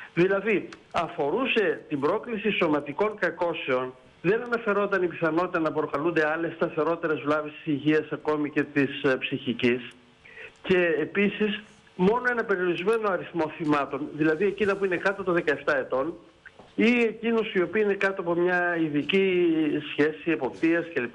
Δηλαδή, αφορούσε την πρόκληση σωματικών κακώσεων, δεν αναφερόταν η πιθανότητα να προκαλούνται άλλες σταθερότερες βλάβες της υγείας, ακόμη και της ψυχικής. Και επίσης, μόνο ένα περιορισμένο αριθμό θυμάτων, δηλαδή εκείνα που είναι κάτω των 17 ετών ή εκείνους οι οποίοι είναι κάτω από μια ειδική σχέση εποπτείας κλπ.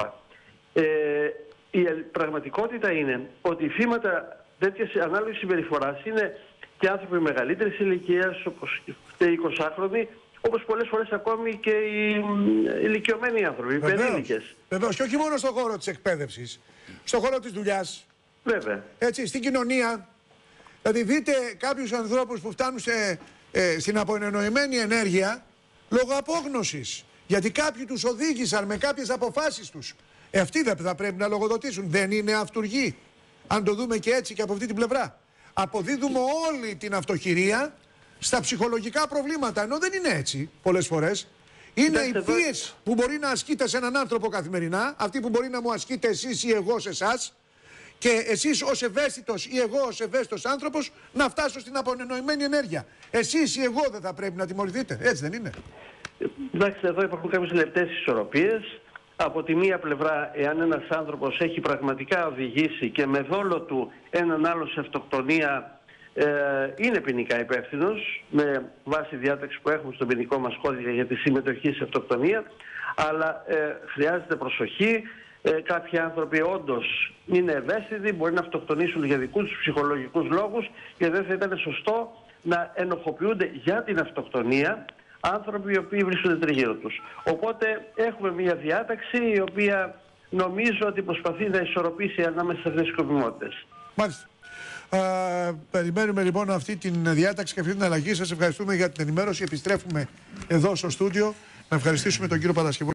Η πραγματικότητα είναι ότι οι θύματα τέτοιας ανάλογης συμπεριφοράς είναι και άνθρωποι μεγαλύτερης ηλικίας, όπως και οι 20χρονοι, όπως πολλές φορές ακόμη και οι ηλικιωμένοι άνθρωποι, οι παιδίνικες. Βεβαίως, και όχι μόνο στον χώρο της εκπαίδευσης, στον χώρο της δουλειάς. Βέβαια. Έτσι, στην κοινωνία. Δηλαδή, δείτε κάποιους ανθρώπους που φτάνουν στην απονενοημένη ενέργεια λόγω απόγνωσης. Γιατί κάποιοι τους οδήγησαν με κάποιες αποφάσεις τους. Αυτοί δεν θα πρέπει να λογοδοτήσουν. Δεν είναι αυτουργοί. Αν το δούμε και έτσι και από αυτή την πλευρά. Αποδίδουμε όλη την αυτοχειρία στα ψυχολογικά προβλήματα. Ενώ δεν είναι έτσι πολλές φορές. Είναι η πίεση που μπορεί να ασκείτε σε έναν άνθρωπο καθημερινά, αυτή που μπορεί να μου ασκείτε εσείς ή εγώ σε εσάς, και εσείς ως ευαίσθητος ή εγώ ως ευαίσθητος άνθρωπος να φτάσω στην απονενοημένη ενέργεια. Εσείς ή εγώ δεν θα πρέπει να τιμωρηθείτε. Έτσι δεν είναι? Εντάξει, εδώ υπάρχουν κάποιες λεπτές ισορροπίες. Από τη μία πλευρά, εάν ένας άνθρωπος έχει πραγματικά οδηγήσει και με δόλο του έναν άλλο σε αυτοκτονία, είναι ποινικά υπεύθυνος με βάση διάταξη που έχουμε στον ποινικό μας κώδικα για τη συμμετοχή σε αυτοκτονία, αλλά χρειάζεται προσοχή. Κάποιοι άνθρωποι όντως είναι ευαίσθητοι, μπορεί να αυτοκτονήσουν για δικούς τους ψυχολογικούς λόγους και δεν θα ήταν σωστό να ενοχοποιούνται για την αυτοκτονία άνθρωποι οι οποίοι βρίσκονται τριγύρω τους. Οπότε έχουμε μια διάταξη η οποία νομίζω ότι προσπαθεί να ισορροπήσει ανάμεσα σε αυτές τις σκοπιμότητες. Μάλιστα. Περιμένουμε λοιπόν αυτή την διάταξη και αυτή την αλλαγή. Σας ευχαριστούμε για την ενημέρωση. Επιστρέφουμε εδώ στο στούντιο να ευχαριστήσουμε τον κύριο Παρασκευό.